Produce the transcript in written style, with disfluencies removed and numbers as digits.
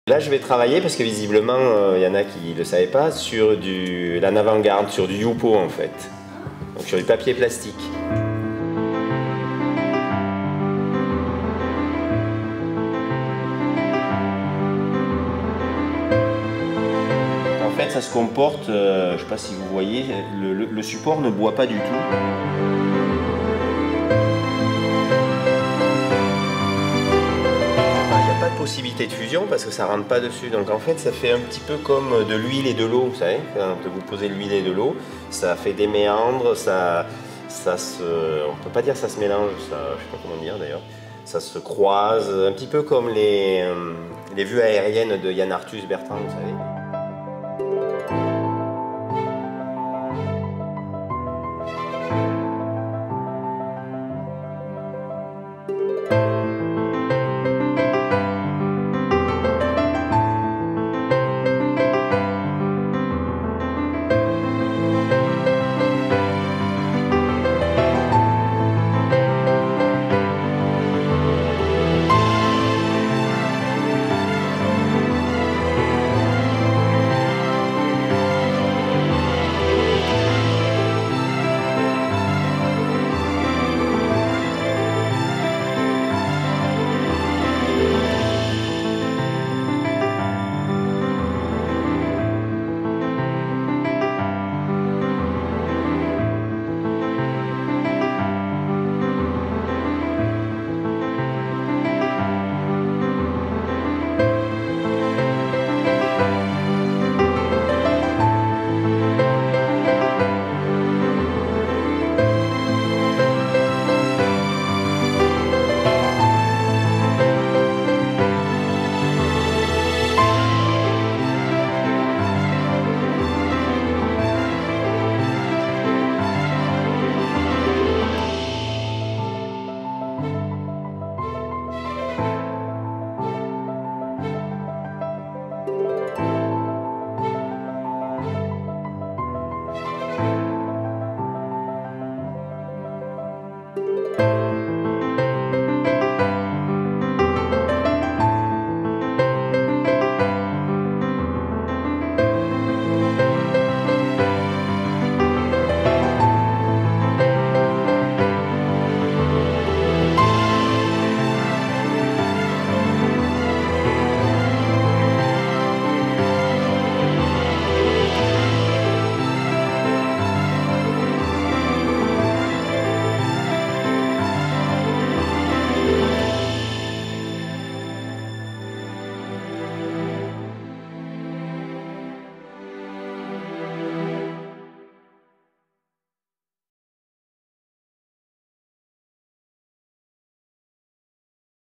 Là, je vais travailler, parce que visiblement, il y en a qui ne le savaient pas, sur la avant-garde, sur du Yupo en fait. Donc sur du papier plastique. En fait, ça se comporte, je ne sais pas si vous voyez, le support ne boit pas du tout. Possibilité de fusion parce que ça rentre pas dessus, donc en fait ça fait un petit peu comme de l'huile et de l'eau, vous savez, quand vous posez de l'huile et de l'eau, ça fait des méandres, on peut pas dire ça se mélange, ça, je sais pas comment dire d'ailleurs, ça se croise, un petit peu comme les vues aériennes de Yann Arthus Bertrand, vous savez.